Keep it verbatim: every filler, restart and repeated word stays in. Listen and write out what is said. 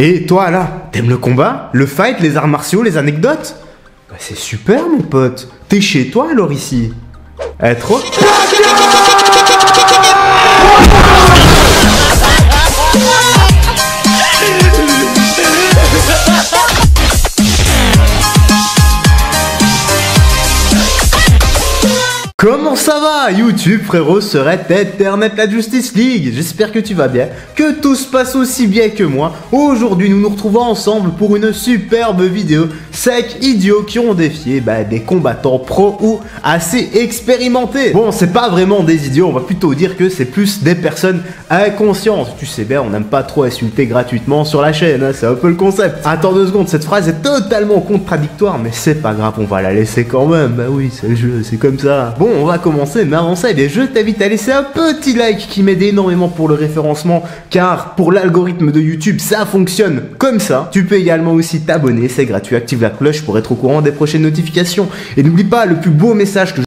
Et toi là, t'aimes le combat, le fight, les arts martiaux, les anecdotes? Bah c'est super mon pote. T'es chez toi alors ici. Eh trop... Comment ça va YouTube frérot, serait Ethernet la Justice League. J'espère que tu vas bien, que tout se passe aussi bien que moi. Aujourd'hui nous nous retrouvons ensemble pour une superbe vidéo. Cinq idiots qui ont défié bah, des combattants pro ou assez expérimentés. Bon c'est pas vraiment des idiots, on va plutôt dire que c'est plus des personnes inconscientes. Tu sais bien on n'aime pas trop insulter gratuitement sur la chaîne, hein, c'est un peu le concept. Attends deux secondes, cette phrase est totalement contradictoire mais c'est pas grave, on va la laisser quand même. Bah oui c'est le jeu, c'est comme ça. Bon on va commencer, mais avant ça, eh bien, je t'invite à laisser un petit like qui m'aide énormément pour le référencement, car pour l'algorithme de YouTube, ça fonctionne comme ça. Tu peux également aussi t'abonner, c'est gratuit, active la cloche pour être au courant des prochaines notifications. Et n'oublie pas, le plus beau message que